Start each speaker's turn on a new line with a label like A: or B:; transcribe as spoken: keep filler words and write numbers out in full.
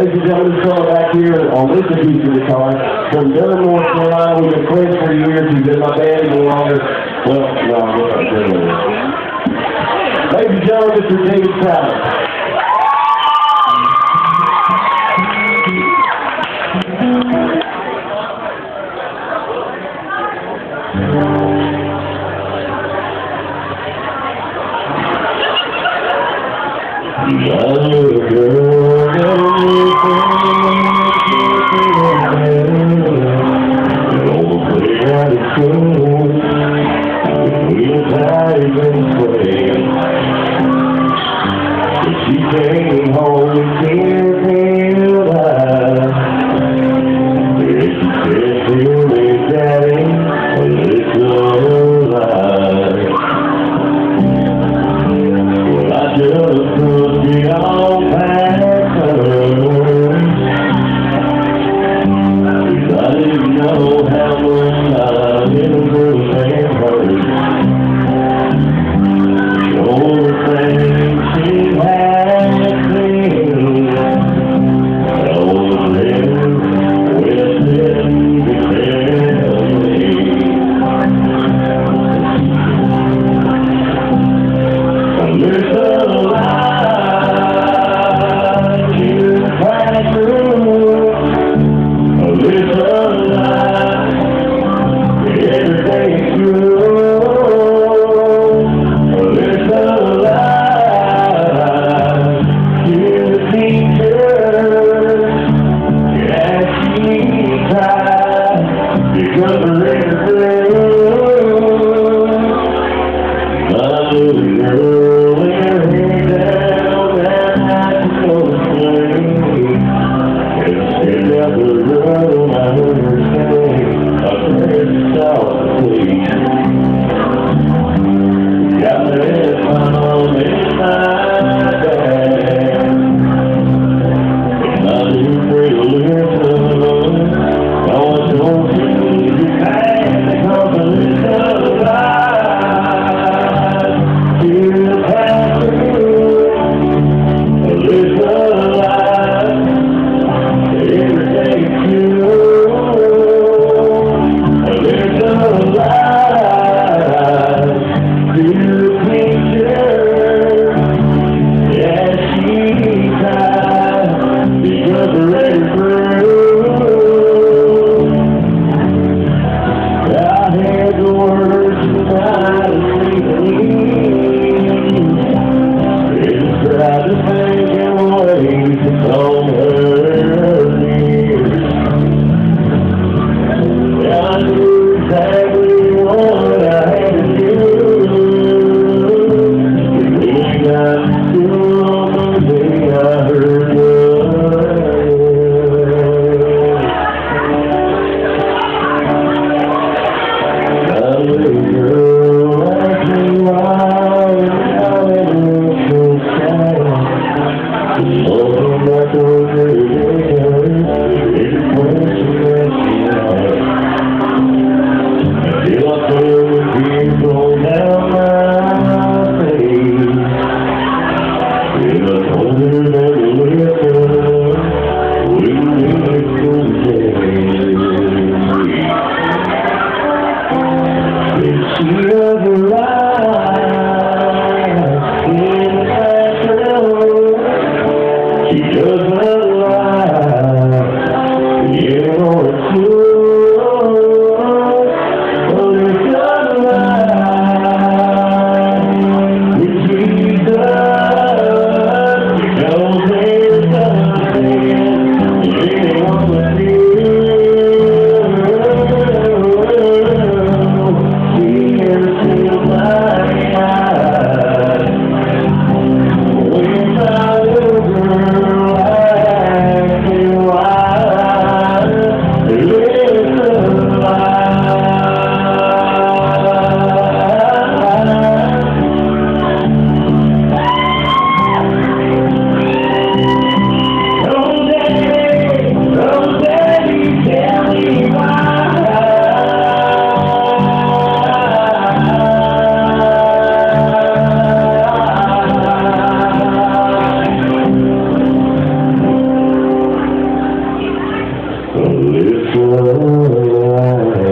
A: Ladies and gentlemen, this fellow back here on this piece of guitar from Durham, North Carolina. We've been friends for years. He's in my band no longer. Well, no, I'm not doing it. Ladies and gentlemen, Mister David Crowder. She came home and tears filled eyes. She said, "Feel me, Daddy, a little lie." Well, I just put it all past her, 'cause I didn't know how much I didn't really think her. All the things she had seen, all the lips within the family. A little light in the classroom, a little light every day through. Jesus, little light.